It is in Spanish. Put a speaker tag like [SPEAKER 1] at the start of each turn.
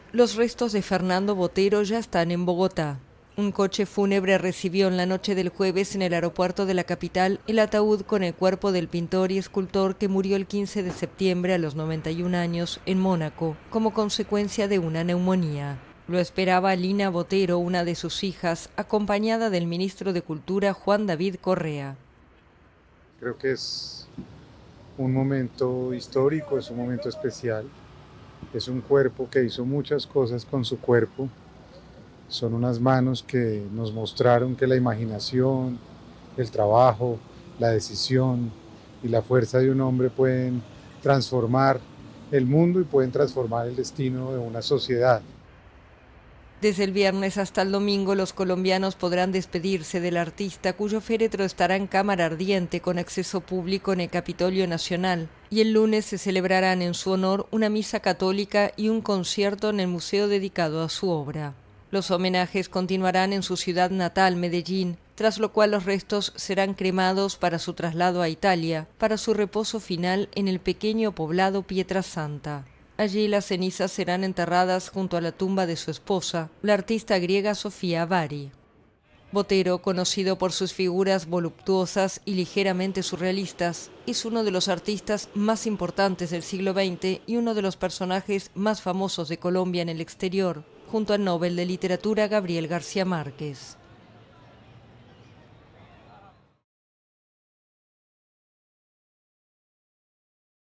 [SPEAKER 1] Los restos de Fernando Botero ya están en Bogotá. Un coche fúnebre recibió en la noche del jueves en el aeropuerto de la capital el ataúd con el cuerpo del pintor y escultor que murió el 15 de septiembre a los 91 años en Mónaco, como consecuencia de una neumonía. Lo esperaba Lina Botero, una de sus hijas, acompañada del ministro de Cultura Juan David Correa.
[SPEAKER 2] Creo que es un momento histórico, es un momento especial. Es un cuerpo que hizo muchas cosas con su cuerpo. Son unas manos que nos mostraron que la imaginación, el trabajo, la decisión y la fuerza de un hombre pueden transformar el mundo y pueden transformar el destino de una sociedad.
[SPEAKER 1] Desde el viernes hasta el domingo, los colombianos podrán despedirse del artista, cuyo féretro estará en cámara ardiente con acceso público en el Capitolio Nacional, y el lunes se celebrarán en su honor una misa católica y un concierto en el museo dedicado a su obra. Los homenajes continuarán en su ciudad natal, Medellín, tras lo cual los restos serán cremados para su traslado a Italia, para su reposo final en el pequeño poblado Pietrasanta. Allí las cenizas serán enterradas junto a la tumba de su esposa, la artista griega Sofía Bari. Botero, conocido por sus figuras voluptuosas y ligeramente surrealistas, es uno de los artistas más importantes del siglo XX y uno de los personajes más famosos de Colombia en el exterior, junto al Nobel de Literatura Gabriel García Márquez.